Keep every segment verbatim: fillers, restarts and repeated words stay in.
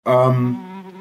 Ähm.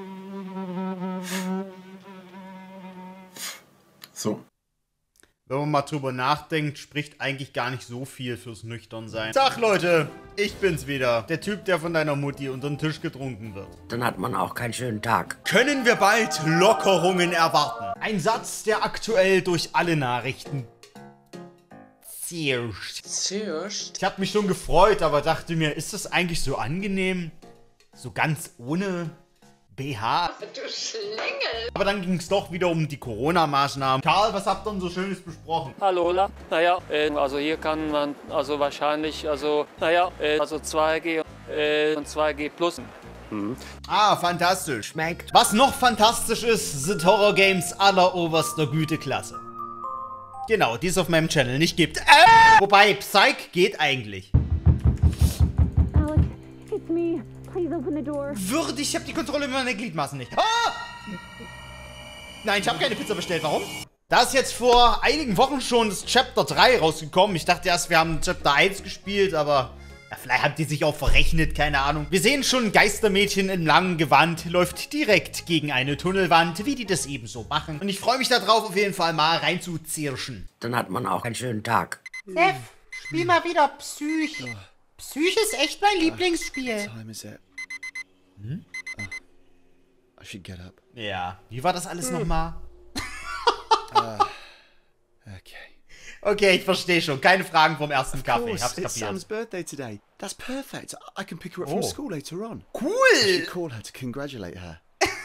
So. Wenn man mal drüber nachdenkt, spricht eigentlich gar nicht so viel fürs Nüchternsein. Tag, Leute! Ich bin's wieder. Der Typ, der von deiner Mutti unter den Tisch getrunken wird. Dann hat man auch keinen schönen Tag. Können wir bald Lockerungen erwarten? Ein Satz, der aktuell durch alle Nachrichten zirscht. Zirscht? Ich hab mich schon gefreut, aber dachte mir, ist das eigentlich so angenehm? So ganz ohne B H? Du Schlingel! Aber dann ging es doch wieder um die Corona-Maßnahmen. Karl, was habt ihr denn so Schönes besprochen? Hallo, Lola. Naja, äh, also hier kann man also wahrscheinlich, also, naja, äh, also zwei G äh, und zwei G plus. Mhm. Ah, fantastisch. Schmeckt. Was noch fantastisch ist, sind Horror-Games alleroberster Güteklasse. Genau, die es auf meinem Channel nicht gibt. Äh! Wobei, Psych geht eigentlich. Alex, it's me. Please open the door. Würde, ich habe die Kontrolle über meine Gliedmaßen nicht. Ah! Nein, ich habe keine Pizza bestellt. Warum? Da ist jetzt vor einigen Wochen schon das Chapter drei rausgekommen. Ich dachte erst, wir haben Chapter eins gespielt, aber ja, vielleicht haben die sich auch verrechnet, keine Ahnung. Wir sehen schon ein Geistermädchen im langen Gewand, läuft direkt gegen eine Tunnelwand, wie die das eben so machen. Und ich freue mich darauf, auf jeden Fall mal reinzuzirschen. Dann hat man auch einen schönen Tag. Sev, spiel mal wieder Psych. Psych ist echt mein Lieblingsspiel. What time is it? Hm? Oh, I should get up. Ja, wie war das alles nochmal? uh, okay. Okay, ich verstehe schon. Keine Fragen vom ersten Kaffee. Of Hab's course, it's kapiert. Sam's birthday today. That's perfect. I can pick her up Oh. from school later on. I Cool! should call her to congratulate her.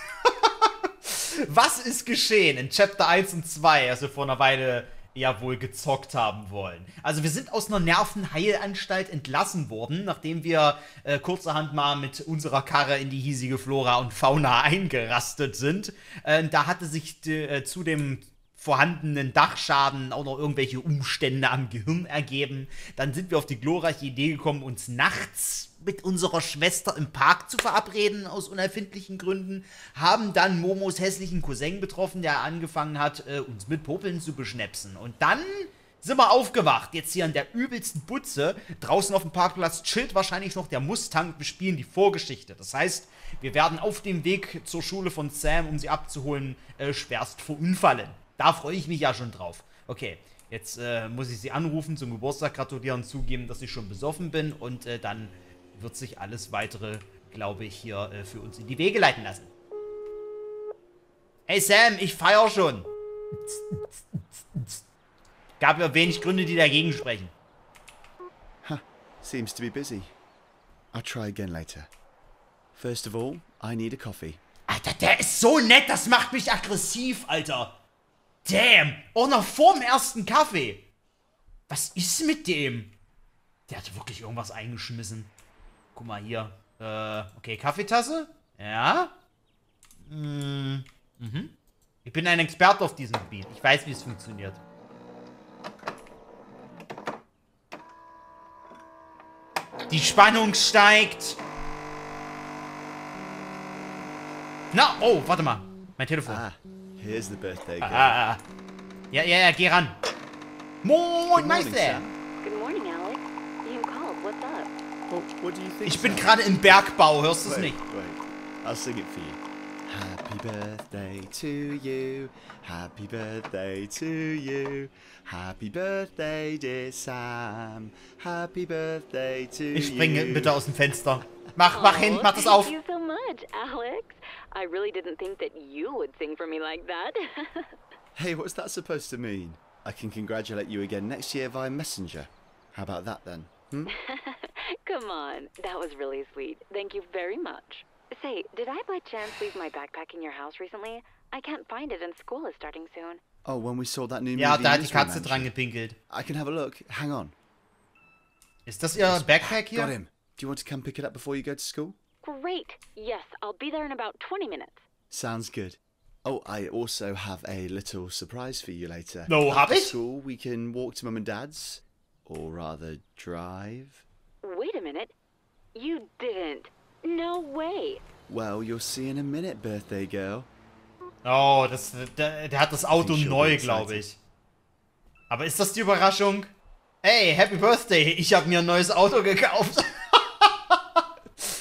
Was ist geschehen in Chapter eins und zwei, als wir vor einer Weile ja wohl gezockt haben wollen? Also wir sind aus einer Nervenheilanstalt entlassen worden, nachdem wir äh, kurzerhand mal mit unserer Karre in die hiesige Flora und Fauna eingerastet sind. Äh, da hatte sich äh, zu dem vorhandenen Dachschaden auch noch irgendwelche Umstände am Gehirn ergeben. Dann sind wir auf die glorreiche Idee gekommen, uns nachts mit unserer Schwester im Park zu verabreden, aus unerfindlichen Gründen, haben dann Momos hässlichen Cousin betroffen, der angefangen hat, äh, uns mit Popeln zu beschnäpsen. Und dann sind wir aufgewacht, jetzt hier an der übelsten Butze. Draußen auf dem Parkplatz chillt wahrscheinlich noch der Mustang, wir spielen die Vorgeschichte. Das heißt, wir werden auf dem Weg zur Schule von Sam, um sie abzuholen, äh, schwerst verunfallen. Da freue ich mich ja schon drauf. Okay, jetzt äh, muss ich sie anrufen, zum Geburtstag gratulieren, zugeben, dass ich schon besoffen bin und äh, dann wird sich alles Weitere, glaube ich, hier äh, für uns in die Wege leiten lassen. Hey Sam, ich feier schon. Gab ja wenig Gründe, die dagegen sprechen. Huh. Seems to be busy. I'll try again later. First of all, I need a coffee. Alter, der ist so nett, das macht mich aggressiv, Alter. Damn, auch noch vorm ersten Kaffee. Was ist mit dem? Der hat wirklich irgendwas eingeschmissen. Guck mal hier. Äh, okay, Kaffeetasse? Ja. Mm, mhm. Ich bin ein Experte auf diesem Gebiet. Ich weiß, wie es funktioniert. Die Spannung steigt. Na, oh, warte mal. Mein Telefon. Ah, here's the birthday girl. Ah, ah, ah. Ja, ja, ja, geh ran. Moin, Good morning, Meister. Sam. Good morning, Alex. You called. What's up? Well, what do you think? Ich bin Sam? gerade im Bergbau, hörst du es Wait, nicht? wait. I'll sing it for you. Happy birthday to you. Happy birthday to you. Happy birthday, dear Sam. Happy birthday to you. Ich springe bitte aus dem Fenster. Mach, mach hin, mach das auf. Thank you so much, Alex. I really didn't think that you would sing for me like that. Hey, what's that supposed to mean? I can congratulate you again next year via Messenger. How about that then? Hmm? Come on, that was really sweet. Thank you very much. Say, did I by chance leave my backpack in your house recently? I can't find it and school is starting soon. Oh, when we saw that new Ja, movie da hat die Israel Katze Mansion. dran gepinkelt. I can have a look. Hang on. Ist das ihr Backpack Got hier? him. Do you want to come pick it up before you go to school? Great. Yes, I'll be there in about twenty minutes. Sounds good. Oh, I also have a little surprise for you later. No, hab After ich? school, we can walk to Mum and Dad's. Or rather, drive. Wait a minute. You didn't. No way. Well, you'll see in a minute, birthday girl. Oh, das, der, der hat das Auto Think she'll neu, be glaube excited. ich. Aber ist das die Überraschung? Hey, Happy Birthday, ich habe mir ein neues Auto gekauft. Das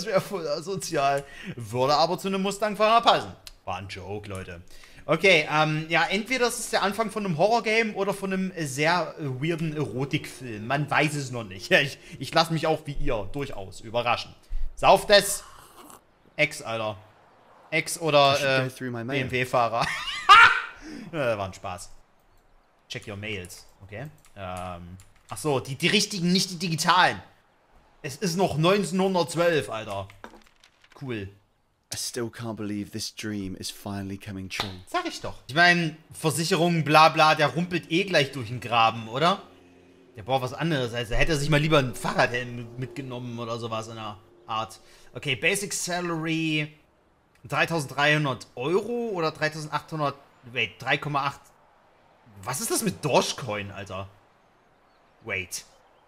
wäre voll asozial. Würde aber zu einem Mustang-Fahrer passen. War ein Joke, Leute. Okay, ähm, ja, entweder ist es der Anfang von einem Horrorgame oder von einem sehr äh, weirden Erotikfilm. Man weiß es noch nicht. Ich, ich lasse mich auch wie ihr durchaus überraschen. Sauft es. Ex, Alter. Ex oder äh, B M W-Fahrer. äh, war ein Spaß. Check your mails. Okay. Ähm, ach so, die, die richtigen, nicht die digitalen. Es ist noch neunzehnhundertzwölf, Alter. Cool. I still can't believe this dream is finally coming true. Sag ich doch. Ich meine, Versicherungen, bla bla, der rumpelt eh gleich durch den Graben, oder? Der braucht was anderes. Also hätte er sich mal lieber ein Fahrradhelm mitgenommen oder sowas in der Art. Okay, Basic Salary dreitausenddreihundert Euro oder dreitausendachthundert. Wait, drei Komma acht. Was ist das mit Dogecoin, Alter? Wait.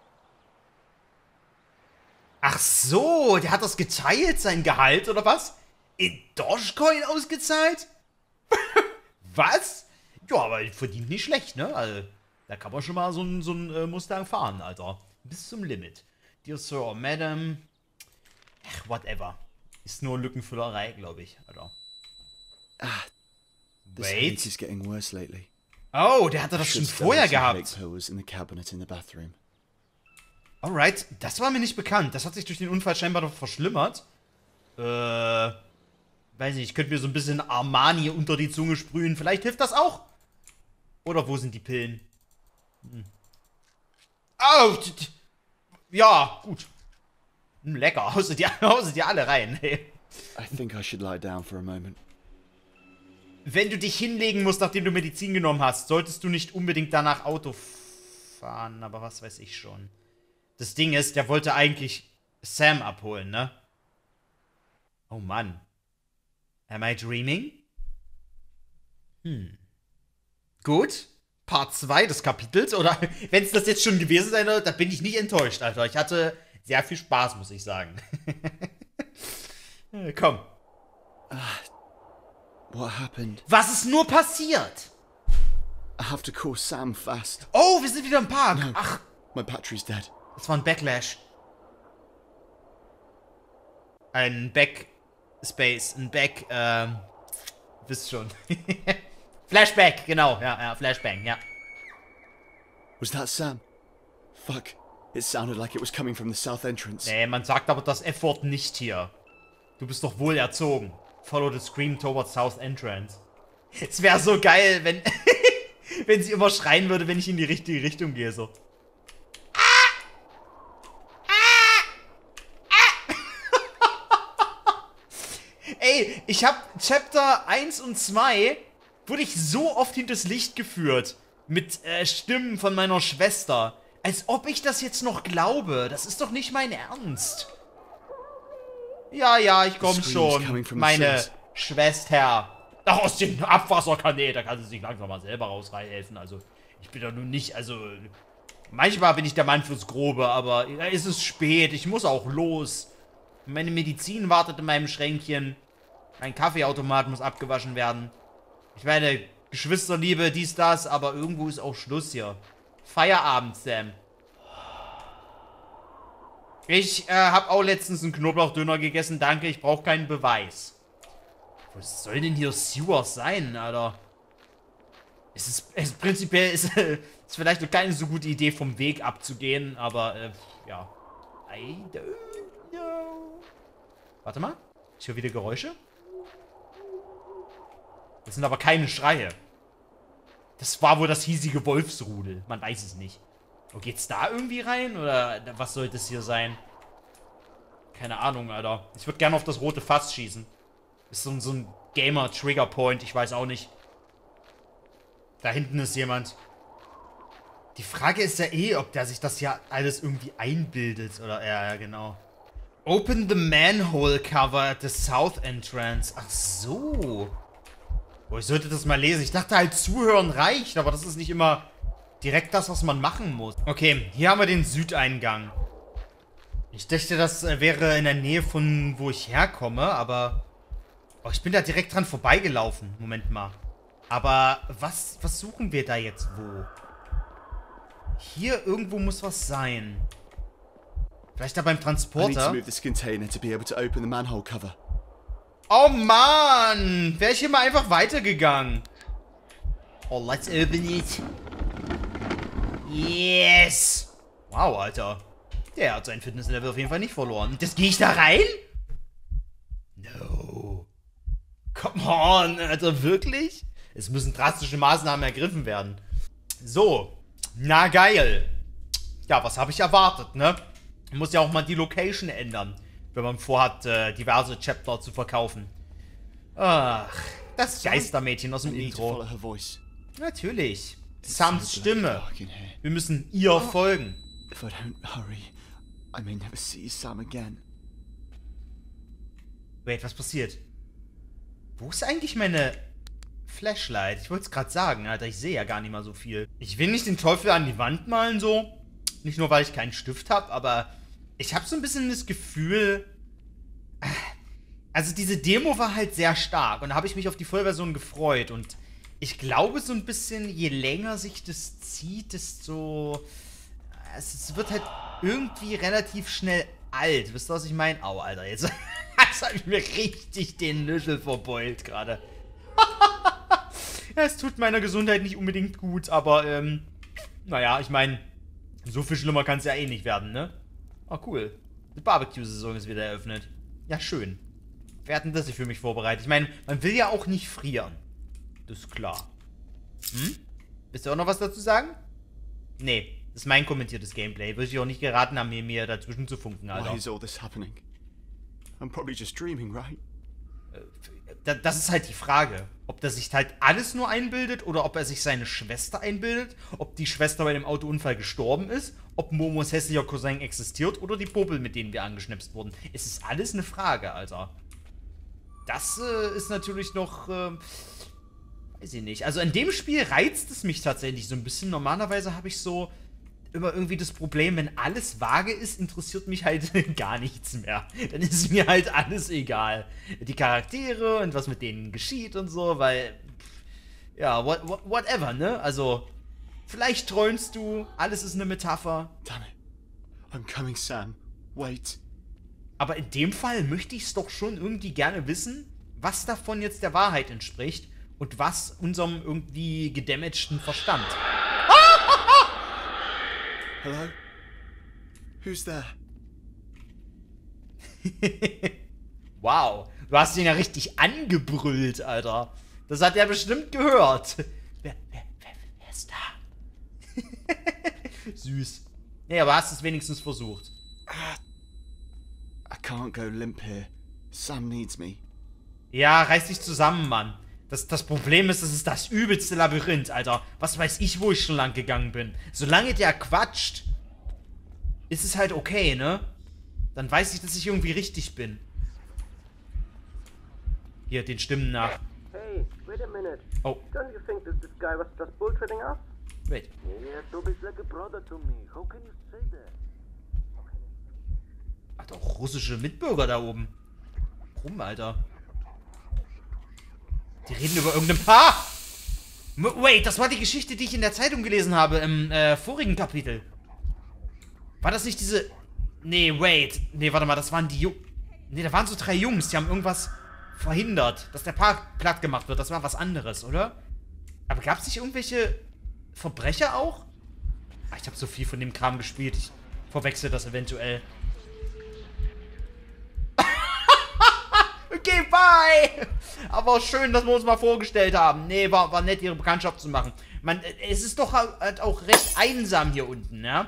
Ach so, der hat das geteilt, sein Gehalt, oder was? In Dogecoin ausgezahlt? Was? Ja, aber verdient nicht schlecht, ne? Also, da kann man schon mal so einen so äh, Mustang fahren, Alter. Bis zum Limit. Dear Sir or Madam. Ach, whatever. Ist nur Lückenfüllerei, glaube ich, Alter. Ah, this Wait. heat is getting worse lately. Oh, der hatte das schon Should store vorher some gehabt. headache pills in the cabinet in the bathroom. Alright, das war mir nicht bekannt. Das hat sich durch den Unfall scheinbar noch verschlimmert. Äh, weiß nicht, ich könnte mir so ein bisschen Armani unter die Zunge sprühen. Vielleicht hilft das auch. Oder wo sind die Pillen? Hm. Oh, ja, gut. Hm, lecker, haust du die, haust du die alle rein. Hey. I think I should lie down for a moment. Wenn du dich hinlegen musst, nachdem du Medizin genommen hast, solltest du nicht unbedingt danach Auto fahren. Aber was weiß ich schon. Das Ding ist, der wollte eigentlich Sam abholen, ne? Oh Mann. Am I dreaming? Hm. Gut. Part zwei des Kapitels. Oder wenn es das jetzt schon gewesen sein soll, da bin ich nicht enttäuscht, Alter. Ich hatte sehr viel Spaß, muss ich sagen. Komm. What happened? Was ist nur passiert? I have to call Sam fast. Oh, wir sind wieder im Park. No, Ach, my battery's dead. das war ein Backlash. Ein Backspace, ein Back, ähm, wisst schon. Flashback, genau, ja, ja, Flashbang, ja. Was that Sam? Fuck. It sounded like it was coming from the south entrance. Nee, man sagt aber das F-Wort nicht hier. Du bist doch wohl erzogen. Follow the scream towards south entrance. Es wäre so geil, wenn, wenn sie immer schreien würde, wenn ich in die richtige Richtung gehe, so. Ey, ich hab Chapter eins und zwei wurde ich so oft hinters Licht geführt. Mit äh, Stimmen von meiner Schwester. Als ob ich das jetzt noch glaube. Das ist doch nicht mein Ernst. Ja, ja, ich komm schon. Meine Schwester. Ach, aus dem Abwasserkanal. Da kann sie sich langsam mal selber raushelfen. Also, ich bin da nun nicht, also... Manchmal bin ich der Mann fürs Grobe, aber es ist spät. Ich muss auch los. Meine Medizin wartet in meinem Schränkchen. Mein Kaffeeautomat muss abgewaschen werden. Ich meine, Geschwisterliebe, dies, das, aber irgendwo ist auch Schluss hier. Feierabend, Sam. Ich äh, habe auch letztens einen Knoblauchdöner gegessen. Danke, ich brauche keinen Beweis. Wo soll denn hier Sewer sein, Alter? Es ist, es ist prinzipiell ist, ist vielleicht noch keine so gute Idee, vom Weg abzugehen, aber äh, ja. I don't know. Warte mal. Ich höre wieder Geräusche. Das sind aber keine Schreie. Das war wohl das hiesige Wolfsrudel. Man weiß es nicht. Oh, geht's da irgendwie rein? Oder was sollte es hier sein? Keine Ahnung, Alter. Ich würde gerne auf das rote Fass schießen. Ist so, so ein Gamer-Trigger-Point. Ich weiß auch nicht. Da hinten ist jemand. Die Frage ist ja eh, ob der sich das ja alles irgendwie einbildet. Oder, ja, ja, genau. Open the manhole cover at the south entrance. Ach so. Oh, ich sollte das mal lesen. Ich dachte halt, zuhören reicht, aber das ist nicht immer direkt das, was man machen muss. Okay, hier haben wir den Südeingang. Ich dachte, das wäre in der Nähe von, wo ich herkomme, aber... Oh, ich bin da direkt dran vorbeigelaufen. Moment mal. Aber was, was suchen wir da jetzt wo? Hier irgendwo muss was sein. Vielleicht da beim I need to Transporter. move this container to be able to open the manhole cover. Oh Mann! Wäre ich hier mal einfach weitergegangen. Oh, let's open it. Yes! Wow, Alter. Der hat sein Fitnesslevel auf jeden Fall nicht verloren. Das gehe ich da rein? No. Come on, Alter, wirklich? Es müssen drastische Maßnahmen ergriffen werden. So. Na geil. Ja, was habe ich erwartet, ne? Man muss ja auch mal die Location ändern, wenn man vorhat, äh, diverse Chapter zu verkaufen. Ach, das Geistermädchen aus dem I need to follow Intro. her voice. Natürlich. It's Sams so Stimme. dark in here. Wir müssen ihr folgen. If I don't hurry, I may never see Sam again. Wait, was passiert? Wo ist eigentlich meine Flashlight? Ich wollte es gerade sagen, Alter. Ich sehe ja gar nicht mal so viel. Ich will nicht den Teufel an die Wand malen, so. Nicht nur, weil ich keinen Stift habe, aber ich habe so ein bisschen das Gefühl... Also diese Demo war halt sehr stark und da habe ich mich auf die Vollversion gefreut. Und ich glaube so ein bisschen, je länger sich das zieht, desto... Es wird halt irgendwie relativ schnell alt. Wisst ihr, was ich meine? Au, Alter, jetzt, jetzt habe ich mir richtig den Nüschel verbeult gerade. Ja, es tut meiner Gesundheit nicht unbedingt gut, aber, ähm, naja, ich meine, so viel schlimmer kann es ja eh nicht werden, ne? Oh, cool. Die Barbecue-Saison ist wieder eröffnet. Ja, schön. Wer hat denn das hier für mich vorbereitet? Ich meine, man will ja auch nicht frieren. Das ist klar. Hm? Willst du auch noch was dazu sagen? Nee. Das ist mein kommentiertes Gameplay. Würde ich auch nicht geraten haben, mir, mir dazwischen zu funken, Alter. Why is all this happening? I'm probably just dreaming, right? Das ist halt die Frage. Ob der sich halt alles nur einbildet oder ob er sich seine Schwester einbildet. Ob die Schwester bei dem Autounfall gestorben ist. Ob Momos hässlicher Cousin existiert oder die Popel, mit denen wir angeschnipst wurden. Es ist alles eine Frage, Alter. Das äh, ist natürlich noch... Äh, weiß ich nicht. Also in dem Spiel reizt es mich tatsächlich so ein bisschen. Normalerweise habe ich so... immer irgendwie das Problem, wenn alles vage ist, interessiert mich halt gar nichts mehr. Dann ist mir halt alles egal. Die Charaktere und was mit denen geschieht und so, weil, ja, what, what, whatever, ne? Also, vielleicht träumst du, alles ist eine Metapher. Damn it. I'm coming, Sam. Wait. Aber in dem Fall möchte ich es doch schon irgendwie gerne wissen, was davon jetzt der Wahrheit entspricht und was unserem irgendwie gedamagten Verstand. Hello? Who's there? Wow, du hast ihn ja richtig angebrüllt, Alter. Das hat er bestimmt gehört. Wer, wer, wer, wer ist da? Süß. Nee, aber hast es wenigstens versucht. I can't go limp here. Sam needs me. Ja, reiß dich zusammen, Mann. Das, das Problem ist, das ist das übelste Labyrinth, Alter. Was weiß ich, wo ich schon lang gegangen bin. Solange der quatscht, ist es halt okay, ne? Dann weiß ich, dass ich irgendwie richtig bin. Hier, den Stimmen nach. Hey, wait a minute. Oh. Don't you think that this guy was just bullshitting us? Wait. Yeah, Toby's like a brother to me. How can you say that? Hat auch russische Mitbürger da oben. Warum, Alter? Die reden über irgendein Paar. Wait, das war die Geschichte, die ich in der Zeitung gelesen habe im äh, vorigen Kapitel. War das nicht diese... Nee, wait. Nee, warte mal, das waren die Jungs... Nee, da waren so drei Jungs, die haben irgendwas verhindert, dass der Park platt gemacht wird. Das war was anderes, oder? Aber gab es nicht irgendwelche Verbrecher auch? Ach, ich habe so viel von dem Kram gespielt. Ich verwechsel das eventuell. Okay, bye! Aber schön, dass wir uns mal vorgestellt haben. Nee, war, war nett, ihre Bekanntschaft zu machen. Man, es ist doch halt auch recht einsam hier unten, ja?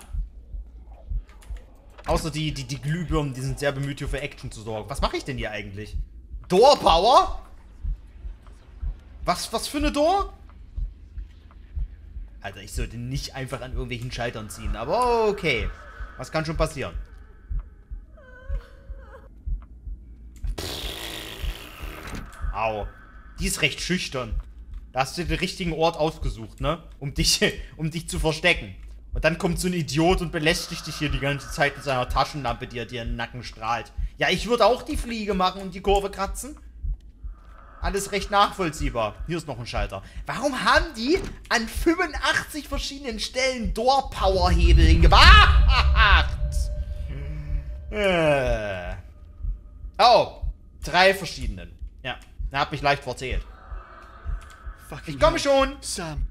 Außer die, die, die Glühbirnen, die sind sehr bemüht, hier für Action zu sorgen. Was mache ich denn hier eigentlich? Door Power? Was, was für eine Door? Alter, ich sollte nicht einfach an irgendwelchen Schaltern ziehen, aber okay. Was kann schon passieren? Au. Die ist recht schüchtern. Da hast du den richtigen Ort ausgesucht, ne? Um dich, um dich zu verstecken. Und dann kommt so ein Idiot und belästigt dich hier die ganze Zeit mit seiner Taschenlampe, die er dir in den Nacken strahlt. Ja, ich würde auch die Fliege machen und die Kurve kratzen. Alles recht nachvollziehbar. Hier ist noch ein Schalter. Warum haben die an fünfundachtzig verschiedenen Stellen Door-Power-Hebel hingebracht? Äh. Oh, drei verschiedenen. Ja, er hat mich leicht verzählt. Fucking Ich komme hell. schon. Sam.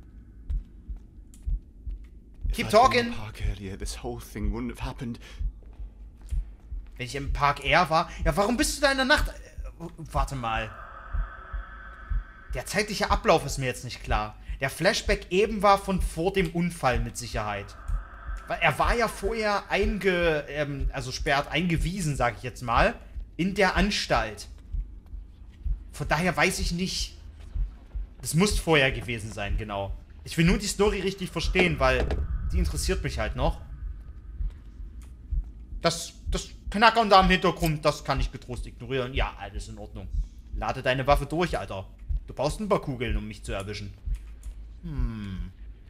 Keep If I'd been in talking. the park earlier, this whole thing wouldn't have happened. Wenn ich im Park Air war. Ja, warum bist du da in der Nacht? Äh, warte mal. Der zeitliche Ablauf ist mir jetzt nicht klar. Der Flashback eben war von vor dem Unfall mit Sicherheit. Weil er war ja vorher einge... Ähm, also sperrt eingewiesen, sag ich jetzt mal, in der Anstalt. Von daher weiß ich nicht... Das muss vorher gewesen sein, genau. Ich will nur die Story richtig verstehen, weil die interessiert mich halt noch. Das, das Knackern da im Hintergrund, das kann ich getrost ignorieren. Ja, alles in Ordnung. Lade deine Waffe durch, Alter. Du brauchst ein paar Kugeln, um mich zu erwischen. Hm.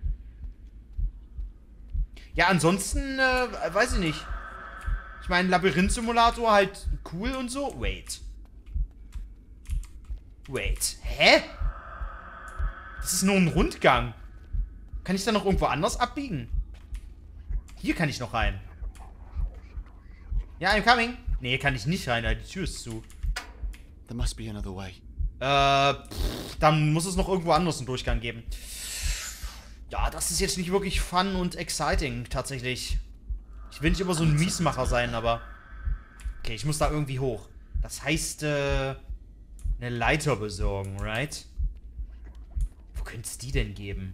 Ja, ansonsten, äh, weiß ich nicht. Ich meine, Labyrinth-Simulator halt cool und so. Wait. Wait. Hä? Das ist nur ein Rundgang. Kann ich da noch irgendwo anders abbiegen? Hier kann ich noch rein. Ja, I'm coming. Nee, kann ich nicht rein, die Tür ist zu. There must be another way. Äh, pff, dann muss es noch irgendwo anders einen Durchgang geben. Ja, das ist jetzt nicht wirklich fun und exciting, tatsächlich. Ich will nicht immer so ein Miesmacher sein, aber... Okay, ich muss da irgendwie hoch. Das heißt, äh... eine Leiter besorgen, right? Wo könnte es die denn geben?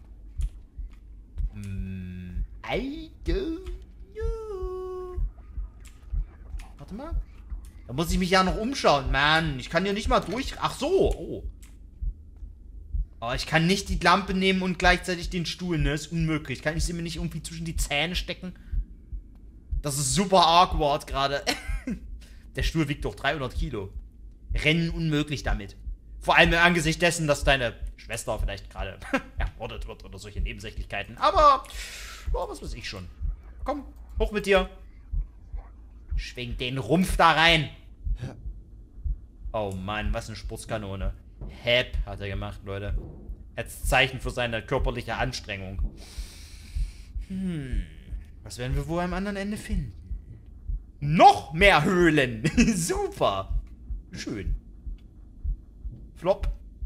Hm... I don't know. Warte mal. Da muss ich mich ja noch umschauen. Mann, ich kann hier nicht mal durch... Ach so, oh. Oh, ich kann nicht die Lampe nehmen und gleichzeitig den Stuhl, ne? Ist unmöglich. Kann ich sie mir nicht irgendwie zwischen die Zähne stecken? Das ist super awkward gerade. Der Stuhl wiegt doch dreihundert Kilo. Rennen unmöglich damit. Vor allem im Angesicht dessen, dass deine Schwester vielleicht gerade ermordet wird oder solche Nebensächlichkeiten. Aber, oh, was weiß ich schon. Komm, hoch mit dir. Schwing den Rumpf da rein. Oh Mann, was eine Spurzkanone. Hep hat er gemacht, Leute. Als Zeichen für seine körperliche Anstrengung. Hm. Was werden wir wohl am anderen Ende finden? Noch mehr Höhlen. Super. Schön. Flop.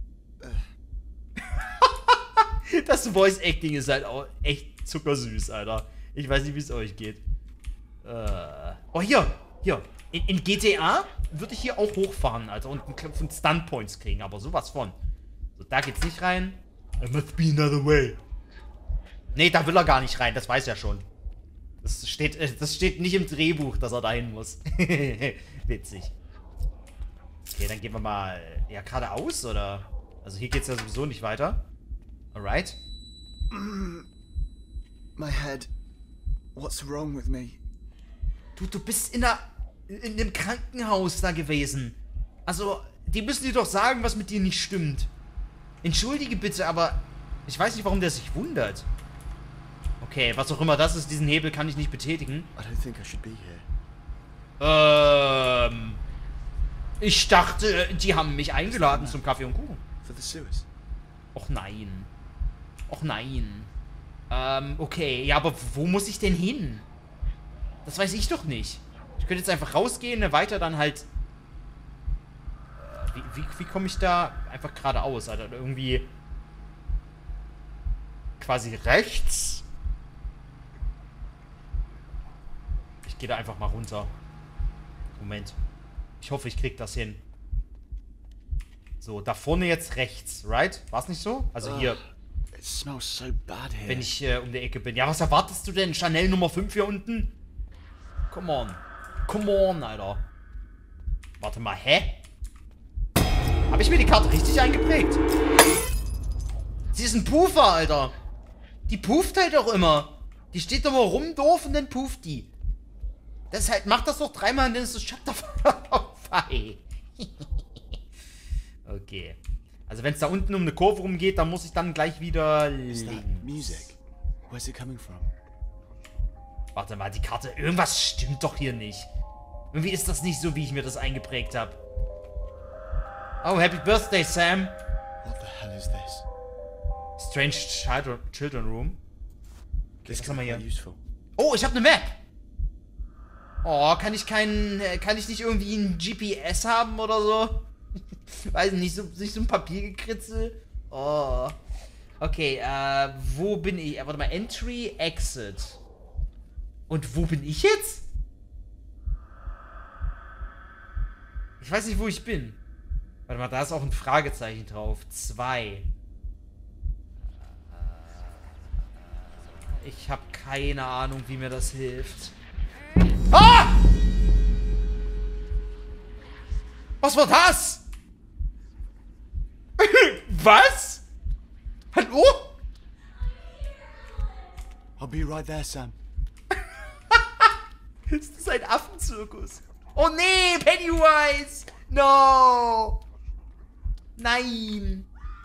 Das Voice Acting ist halt auch echt zuckersüß, Alter. Ich weiß nicht, wie es euch geht. Äh. Oh, hier. Hier. In, in G T A würde ich hier auch hochfahren, Alter. Und einen Stunt-Points kriegen, aber sowas von. So, da geht's nicht rein. There must be another way. Nee, da will er gar nicht rein, das weiß er schon. Das steht, das steht nicht im Drehbuch, dass er dahin muss. Witzig. Okay, dann gehen wir mal... Ja, geradeaus, oder? Also hier geht's ja sowieso nicht weiter. Alright. My head. What's wrong with me? Du, du bist in der... in dem Krankenhaus da gewesen. Also, die müssen dir doch sagen, was mit dir nicht stimmt. Entschuldige bitte, aber... Ich weiß nicht, warum der sich wundert. Okay, was auch immer das ist, diesen Hebel kann ich nicht betätigen. I don't think I should be here. Ähm... Ich dachte, die haben mich eingeladen zum Kaffee und Kuchen. For the sewers. Och nein. Och nein. Ähm, okay. Ja, aber wo muss ich denn hin? Das weiß ich doch nicht. Ich könnte jetzt einfach rausgehen, ne, weiter dann halt... Wie, wie, wie komme ich da einfach geradeaus, Alter? Irgendwie... Quasi rechts? Ich gehe da einfach mal runter. Moment. Ich hoffe, ich krieg das hin. So, da vorne jetzt rechts, right? War's nicht so? Also hier, It smells so bad here. wenn ich äh, um die Ecke bin. Ja, was erwartest du denn? Chanel Nummer fünf hier unten? Come on. Come on, Alter. Warte mal, hä? Habe ich mir die Karte richtig eingeprägt? Sie ist ein Puffer, Alter. Die pufft halt auch immer. Die steht doch mal rum, doof, und dann pufft die. Das ist halt, mach das doch dreimal und dann ist das Chapter vorbei. Okay. Also wenn es da unten um eine Kurve rumgeht, dann muss ich dann gleich wieder Is that links. music? Where's it coming from? Warte mal, die Karte, irgendwas stimmt doch hier nicht. Irgendwie ist das nicht so, wie ich mir das eingeprägt habe. Oh, Happy Birthday, Sam. What the hell is this? Strange Children, Children Room. This was could haben wir be hier? useful. Oh, ich habe eine Map. Oh, kann ich keinen, kann ich nicht irgendwie ein G P S haben oder so? Weiß nicht, so, nicht so ein Papiergekritzel? Oh. Okay, äh, wo bin ich? Warte mal, Entry, Exit. Und wo bin ich jetzt? Ich weiß nicht, wo ich bin. Warte mal, da ist auch ein Fragezeichen drauf. Zwei. Ich habe keine Ahnung, wie mir das hilft. Ah! Was war das? Was? Hallo? I'll be right there, Sam. Ist das ein Affenzirkus? Oh nee, Pennywise! No! Nein!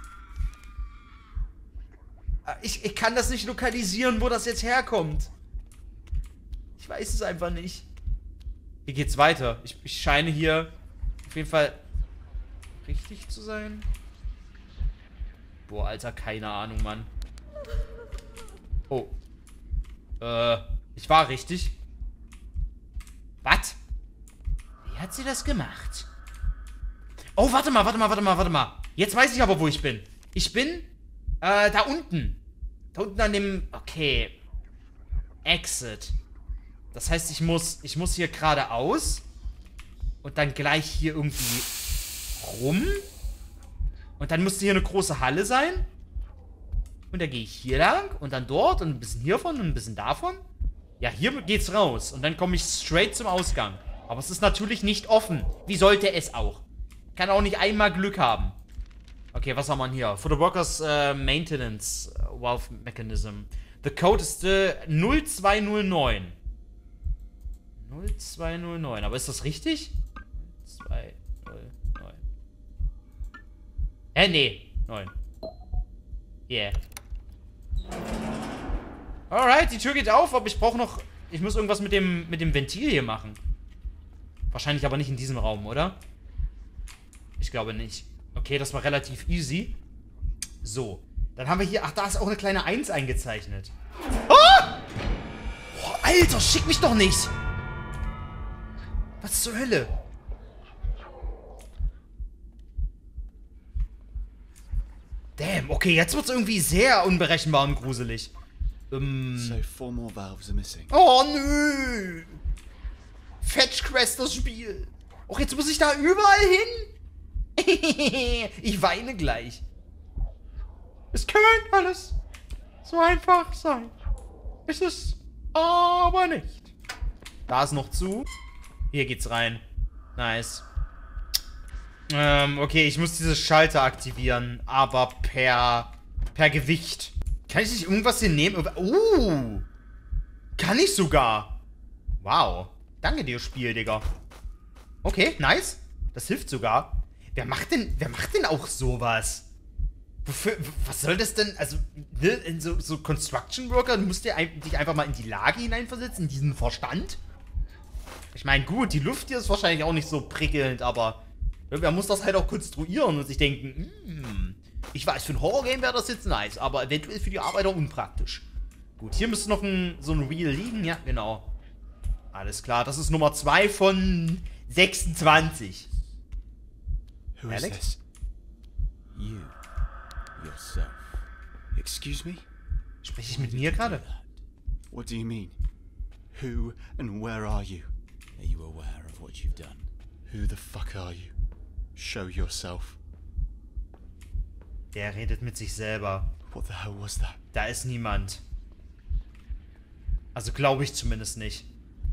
Ich, ich kann das nicht lokalisieren, wo das jetzt herkommt. Ich weiß es einfach nicht. Hier geht's weiter. Ich, ich scheine hier auf jeden Fall richtig zu sein. Boah, Alter, keine Ahnung, Mann. Oh. Äh, ich war richtig. Was? Wie hat sie das gemacht? Oh, warte mal, warte mal, warte mal, warte mal. Jetzt weiß ich aber, wo ich bin. Ich bin, äh, da unten. Da unten an dem, okay. Exit. Das heißt, ich muss, ich muss hier geradeaus. Und dann gleich hier irgendwie rum. Und dann müsste hier eine große Halle sein. Und dann gehe ich hier lang und dann dort und ein bisschen hiervon und ein bisschen davon. Ja, hier geht's raus. Und dann komme ich straight zum Ausgang. Aber es ist natürlich nicht offen. Wie sollte es auch? Kann auch nicht einmal Glück haben. Okay, was haben wir hier? For the Workers uh, Maintenance Valve Mechanism. The code ist uh, null zwei null neun. null zwei null neun. Aber ist das richtig? null zwei null neun. Äh, nee. neun. Yeah. Alright, die Tür geht auf, aber ich brauche noch... Ich muss irgendwas mit dem, mit dem Ventil hier machen. Wahrscheinlich aber nicht in diesem Raum, oder? Ich glaube nicht. Okay, das war relativ easy. So. Dann haben wir hier... Ach, da ist auch eine kleine eins eingezeichnet. Ah! Oh, Alter, schick mich doch nicht! Was zur Hölle? Damn, okay, jetzt wird's irgendwie sehr unberechenbar und gruselig. Ähm... So four more valves are missing. Oh, nö! Fetch Quest, das Spiel. Och, jetzt muss ich da überall hin? Ich weine gleich. Es könnte alles so einfach sein. Ist es aber nicht. Da ist noch zu. Hier geht's rein. Nice. Ähm, okay, ich muss diese Schalter aktivieren, aber per per Gewicht. Kann ich nicht irgendwas hier nehmen? Uh! Kann ich sogar. Wow. Danke dir, Spiel, Digga. Okay, nice. Das hilft sogar. Wer macht denn, wer macht denn auch sowas? Wofür, was soll das denn? Also, ne, in so, so Construction Worker, du musst dir ein, dich einfach mal in die Lage hineinversetzen, in diesen Verstand. Ich meine, gut, die Luft hier ist wahrscheinlich auch nicht so prickelnd, aber irgendwer muss das halt auch konstruieren und sich denken, hm, ich weiß, für ein Horror-Game wäre das jetzt nice, aber eventuell für die Arbeiter unpraktisch. Gut, hier müsste noch ein, so ein Wheel liegen, ja, genau. Alles klar, das ist Nummer zwei von sechsundzwanzig. Who is Alex? this? You. Yourself. Excuse me? Spreche ich mit mir gerade? What do you mean? Who and where are you? Are you aware of what you've done? Who the fuck are you? Show yourself. Der redet mit sich selber. What the hell was that? Da ist niemand. Also glaube ich zumindest nicht.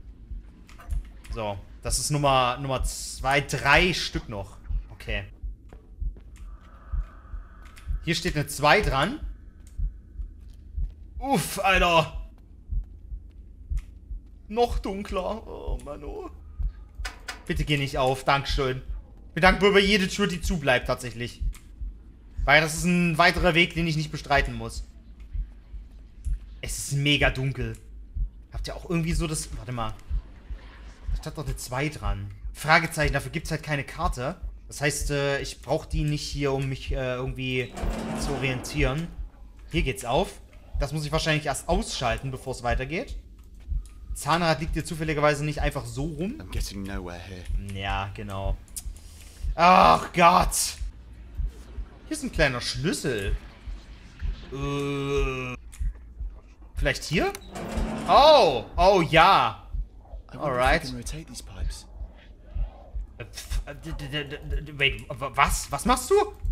So, das ist Nummer, Nummer zwei, drei Stück noch. Okay. Hier steht eine zwei dran. Uff, Alter. Noch dunkler. Oh, Mann, oh. Bitte geh nicht auf, Dankeschön. Ich bedanke mich über jede Tür, die zu bleibt, tatsächlich. Weil das ist ein weiterer Weg, den ich nicht bestreiten muss. Es ist mega dunkel. Habt ihr auch irgendwie so das... Warte mal. Da stand doch eine zwei dran. Fragezeichen, dafür gibt es halt keine Karte. Das heißt, äh, ich brauche die nicht hier, um mich äh, irgendwie zu orientieren. Hier geht's auf. Das muss ich wahrscheinlich erst ausschalten, bevor es weitergeht. Zahnrad liegt hier zufälligerweise nicht einfach so rum. I'm getting nowhere here. Ja, genau. Ach Gott. Hier ist ein kleiner Schlüssel. Äh, vielleicht hier? Oh, oh ja. I wonder Alright. if we can rotate these pipes. Äh, pf, äh, d- d- d- d- Wait, w- was? Was machst du?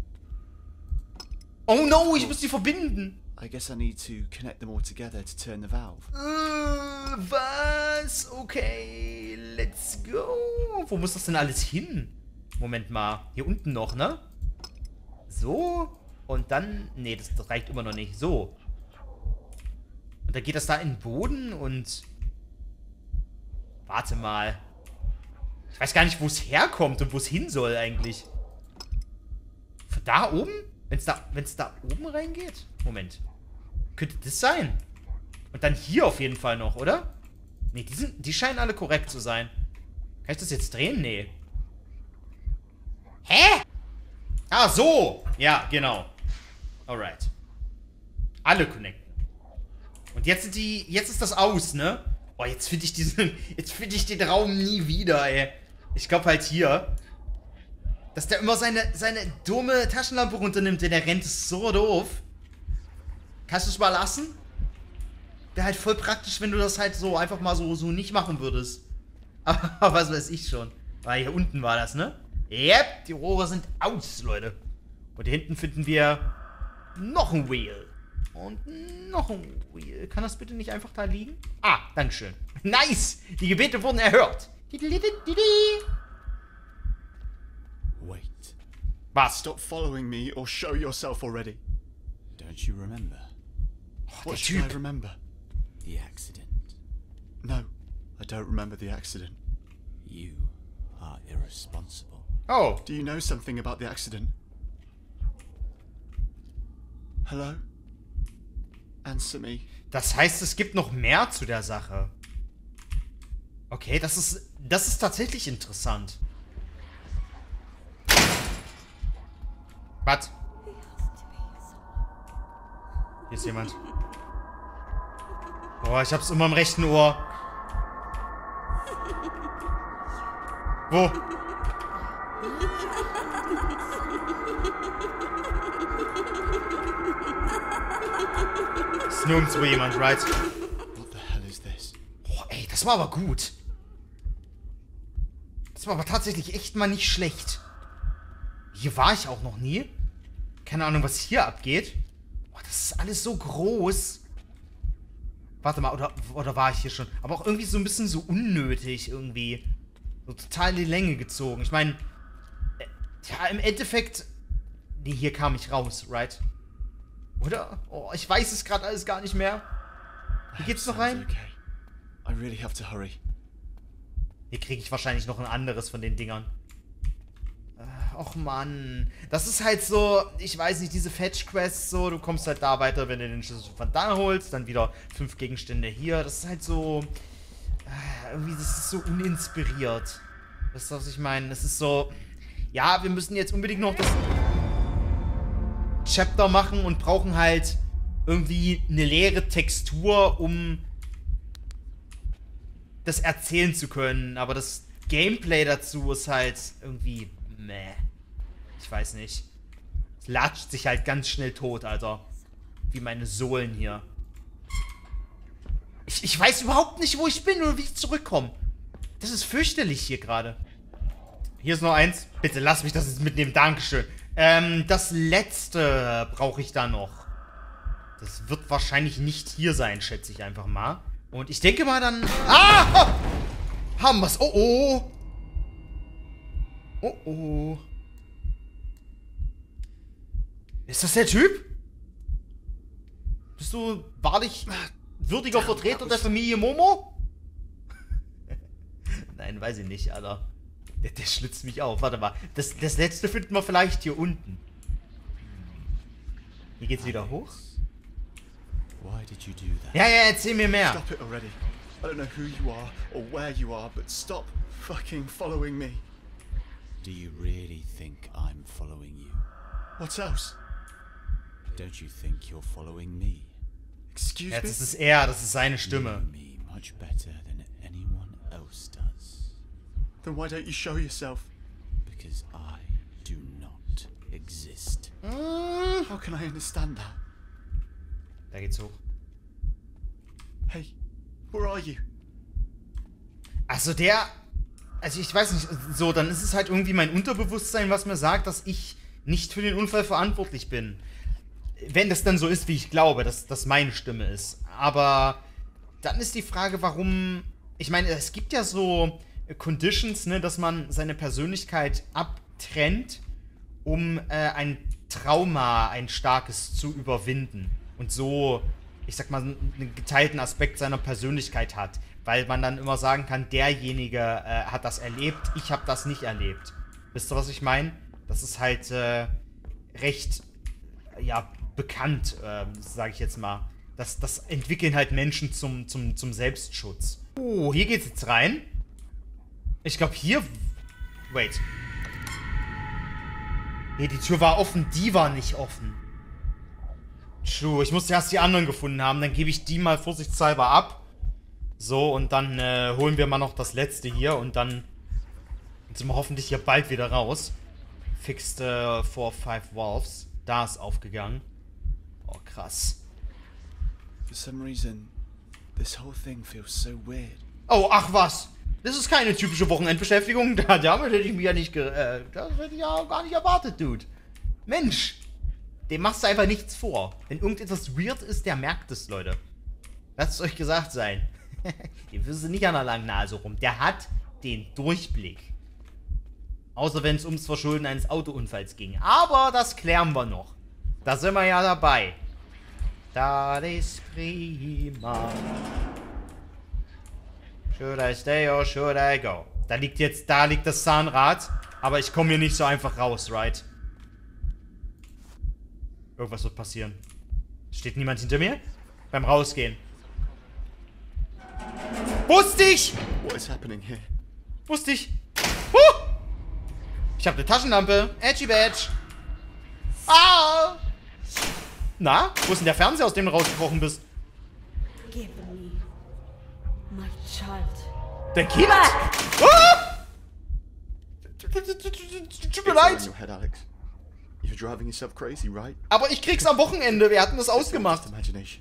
Oh no, ich muss die verbinden. I guess I need to connect them all together to turn the valve. Äh, was? Okay, let's go. Wo muss das denn alles hin? Moment mal. Hier unten noch, ne? So. Und dann... Nee, das, das reicht immer noch nicht. So. Und dann geht das da in den Boden und... Warte mal. Ich weiß gar nicht, wo es herkommt und wo es hin soll eigentlich. Von da oben? Wenn es da, wenn's da oben reingeht? Moment. Könnte das sein? Und dann hier auf jeden Fall noch, oder? Nee, die, sind, die scheinen alle korrekt zu sein. Kann ich das jetzt drehen? Nee. Hä? Ah, so. Ja, genau. Alright. Alle connecten. Und jetzt sind die, jetzt ist das aus, ne? Boah, jetzt finde ich diesen, jetzt finde ich den Raum nie wieder, ey. Ich glaube halt hier, dass der immer seine, seine dumme Taschenlampe runternimmt, denn der rennt, ist so doof. Kannst du es mal lassen? Wäre halt voll praktisch, wenn du das halt so einfach mal so, so nicht machen würdest. Aber was weiß ich schon. Weil hier unten war das, ne? Yep, die Rohre sind aus, Leute. Und hier hinten finden wir noch ein Wheel. Und noch ein Wheel. Kann das bitte nicht einfach da liegen? Ah, dankeschön. Nice! Die Gebete wurden erhört. Wait. Was? Stop following me or show yourself already. Don't you remember? Oh, What der should I Typ. remember? The accident. No, I don't remember the accident. You are irresponsible. Oh. Do you know something about the accident? Hello? Answer me. Das heißt, es gibt noch mehr zu der Sache. Okay, das ist, das ist tatsächlich interessant. Was? Hier ist jemand. Boah, ich hab's immer im rechten Ohr. Wo? Ist nirgendwo jemand, right? What the hell is this? Boah, ey, das war aber gut. Das war aber tatsächlich echt mal nicht schlecht. Hier war ich auch noch nie. Keine Ahnung, was hier abgeht. Boah, das ist alles so groß. Warte mal, oder, oder war ich hier schon? Aber auch irgendwie so ein bisschen so unnötig irgendwie. So total in die Länge gezogen. Ich meine, äh, ja, im Endeffekt... Nee, hier kam ich raus, right? Oder? Oh, ich weiß es gerade alles gar nicht mehr. Hier geht's noch rein? Sounds okay. I really have to hurry. Hier kriege ich wahrscheinlich noch ein anderes von den Dingern. Äh, Och Mann. Das ist halt so, ich weiß nicht, diese Fetch-Quests so, du kommst halt da weiter, wenn du den Schlüssel von da holst, dann wieder fünf Gegenstände hier. Das ist halt so, äh, irgendwie, das ist so uninspiriert. Weißt du, was ich meine? Das ist so, ja, wir müssen jetzt unbedingt noch das Chapter machen und brauchen halt irgendwie eine leere Textur, um das erzählen zu können, aber das Gameplay dazu ist halt irgendwie meh. Ich weiß nicht. Es latscht sich halt ganz schnell tot, Alter. Wie meine Sohlen hier. Ich, ich weiß überhaupt nicht, wo ich bin oder wie ich zurückkomme. Das ist fürchterlich hier gerade. Hier ist noch eins. Bitte lass mich das jetzt mitnehmen. Dankeschön. Ähm, das letzte brauche ich da noch. Das wird wahrscheinlich nicht hier sein, schätze ich einfach mal. Und ich denke mal dann... Ah! Haben wir's. Oh, oh. Oh, oh. Ist das der Typ? Bist du wahrlich würdiger Vertreter der Familie Momo? Nein, weiß ich nicht, Alter. Der, der schlitzt mich auf. Warte mal. Das, das letzte finden wir vielleicht hier unten. Hier geht's wieder hoch. Why did you do that? Ja, ja, erzähl mir mehr. Stop it already. I don't know who you are or where you are, but stop fucking following me. Do you really think I'm following you? What else? Don't you think you're following me? Excuse Jetzt me? ist es er, das ist seine Stimme. You, me, much better than anyone else does. Then why don't you show yourself? Because I do not exist. How can I understand that? Da geht's hoch. Hey, where are you? Also der... Also ich weiß nicht, so, dann ist es halt irgendwie mein Unterbewusstsein, was mir sagt, dass ich nicht für den Unfall verantwortlich bin. Wenn das dann so ist, wie ich glaube, dass das meine Stimme ist. Aber dann ist die Frage, warum... Ich meine, es gibt ja so Conditions, ne, dass man seine Persönlichkeit abtrennt, um äh, ein Trauma, ein starkes, zu überwinden. Und so, ich sag mal, einen geteilten Aspekt seiner Persönlichkeit hat. Weil man dann immer sagen kann, derjenige äh, hat das erlebt, ich habe das nicht erlebt. Wisst ihr, was ich meine? Das ist halt äh, recht, ja, bekannt, äh, sage ich jetzt mal. Das, das entwickeln halt Menschen zum, zum, zum Selbstschutz. Oh, hier geht's jetzt rein. Ich glaube hier... Wait. Nee, die Tür war offen, die war nicht offen. True, ich musste erst die anderen gefunden haben, dann gebe ich die mal vorsichtshalber ab. So, und dann äh, holen wir mal noch das letzte hier und dann sind wir hoffentlich hier bald wieder raus. Fixed äh, four, five Wolves. Da ist aufgegangen. Oh, krass. For some reason, this whole thing feels so weird. Oh, ach was. Das ist keine typische Wochenendbeschäftigung. Da, damit hätte ich mich ja nicht ge äh, das hätte ich ja gar nicht erwartet, Dude. Mensch. Dem machst du einfach nichts vor. Wenn irgendetwas weird ist, der merkt es, Leute. Lasst es euch gesagt sein. Ihr wisst nicht an der langen Nase rum. Der hat den Durchblick. Außer wenn es ums Verschulden eines Autounfalls ging. Aber das klären wir noch. Da sind wir ja dabei. Das ist prima. Should I stay or should I go? Da liegt jetzt, da liegt das Zahnrad. Aber ich komme hier nicht so einfach raus, right? Irgendwas wird passieren. Steht niemand hinter mir? Beim Rausgehen. Wusste ich! What is happening here? Wusste ich! Huh! Ich habe eine Taschenlampe. Edgy Badge. Ah! Na? Wo ist denn der Fernseher, aus dem du rausgebrochen bist? Give me my child. Der Kind? Ah! Tut mir It's all in leid. your head, Alex. You're driving yourself crazy, right? Aber ich krieg's am Wochenende. Wir hatten das It's all ausgemacht. just imagination.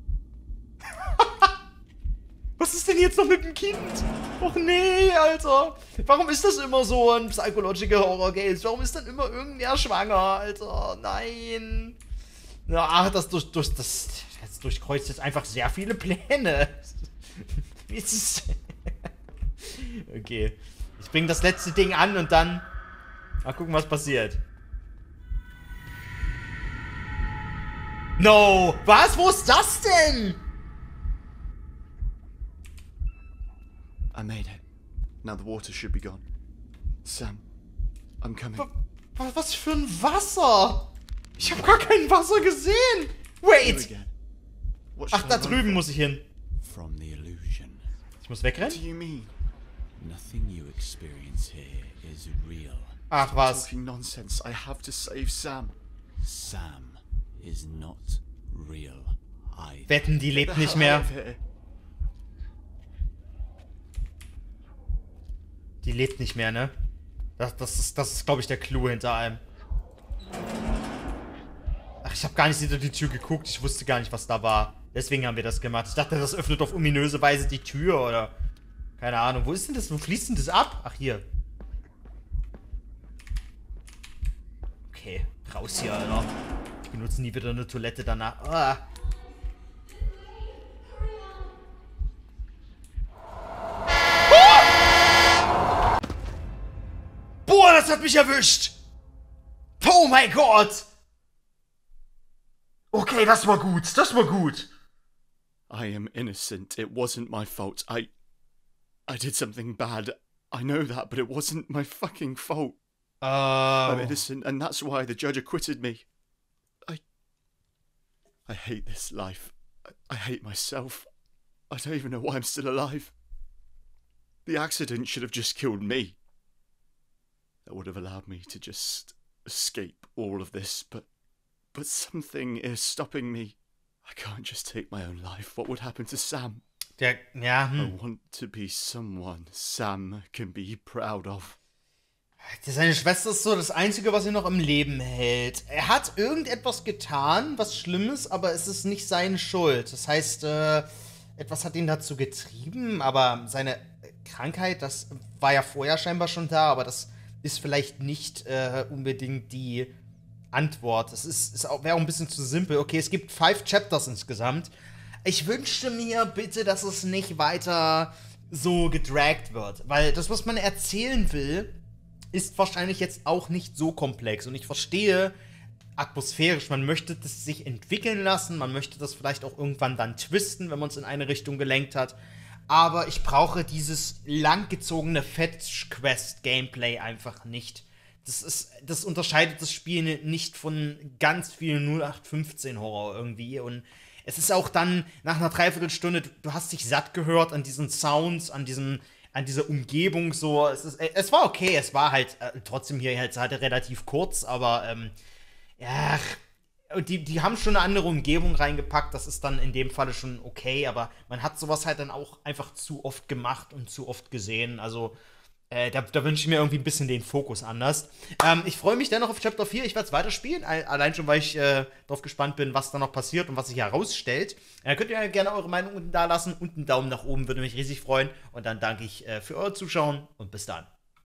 Was ist denn jetzt noch mit dem Kind? Och nee, Alter. Warum ist das immer so ein Psychological Horror Games? Warum ist dann immer irgendwer schwanger, Alter? Nein. Ja, das, durch, durch, das, das durchkreuzt jetzt einfach sehr viele Pläne. Wie ist es? Okay. Ich bringe das letzte Ding an und dann mal gucken, was passiert. No! Was? Wo ist das denn? I made it. Now the water should be gone. Sam, I'm coming. Was, was für ein Wasser? Ich habe gar kein Wasser gesehen. Here Wait. again. What Ach, should da I run drüben from? muss ich hin. From the illusion. Ich muss What do wegrennen? you mean? Nothing you experience here is real. Ach was. Talking nonsense. I have to save Sam. Sam is not real either. Wetten, die The lebt nicht hell mehr. out of here. Die lebt nicht mehr, ne? Das, das ist, das ist glaube ich, der Clou hinter allem. Ach, ich habe gar nicht hinter die Tür geguckt. Ich wusste gar nicht, was da war. Deswegen haben wir das gemacht. Ich dachte, das öffnet auf ominöse Weise die Tür oder... Keine Ahnung. Wo ist denn das? Wo fließt denn das ab? Ach, hier. Okay. Raus hier, Alter. Ich benutze nie wieder eine Toilette danach. Ah. Boah, das hat mich erwischt! Oh mein Gott! Okay, das war gut, das war gut. I am innocent. It wasn't my fault. I... I did something bad. I know that, but it wasn't my fucking fault. I'm Oh. innocent, and that's why the judge acquitted me. I... I hate this life. I, I hate myself. I don't even know why I'm still alive. The accident should have just killed me. That would have allowed me to just escape all of this, but... But something is stopping me. I can't just take my own life. What would happen to Sam? Der, ja, I hm. want to be someone Sam can be proud of. Seine Schwester ist so das Einzige, was ihn noch im Leben hält. Er hat irgendetwas getan, was Schlimmes, aber es ist nicht seine Schuld. Das heißt, äh, etwas hat ihn dazu getrieben, aber seine Krankheit, das war ja vorher scheinbar schon da, aber das ist vielleicht nicht äh, unbedingt die Antwort. Das ist, ist auch, wäre auch ein bisschen zu simpel. Okay, es gibt five Chapters insgesamt. Ich wünschte mir bitte, dass es nicht weiter so gedragt wird, weil das, was man erzählen will, ist wahrscheinlich jetzt auch nicht so komplex. Und ich verstehe atmosphärisch, man möchte das sich entwickeln lassen, man möchte das vielleicht auch irgendwann dann twisten, wenn man es in eine Richtung gelenkt hat. Aber ich brauche dieses langgezogene Fetch-Quest-Gameplay einfach nicht. Das ist, das unterscheidet das Spiel nicht von ganz vielen null acht fünfzehn Horror irgendwie. Und es ist auch dann nach einer Dreiviertelstunde, du, du hast dich satt gehört an diesen Sounds, an diesem an dieser Umgebung so, es, ist, es war okay, es war halt äh, trotzdem hier halt, halt relativ kurz, aber ähm, ja, und die, die haben schon eine andere Umgebung reingepackt, das ist dann in dem Falle schon okay, aber man hat sowas halt dann auch einfach zu oft gemacht und zu oft gesehen, also äh, da, da wünsche ich mir irgendwie ein bisschen den Fokus anders. Ähm, ich freue mich dennoch auf Chapter vier, ich werde es weiterspielen, allein schon, weil ich äh, darauf gespannt bin, was da noch passiert und was sich herausstellt. Äh, könnt ihr gerne eure Meinung unten da lassen und einen Daumen nach oben, würde mich riesig freuen. Und dann danke ich äh, für euer Zuschauen und bis dann.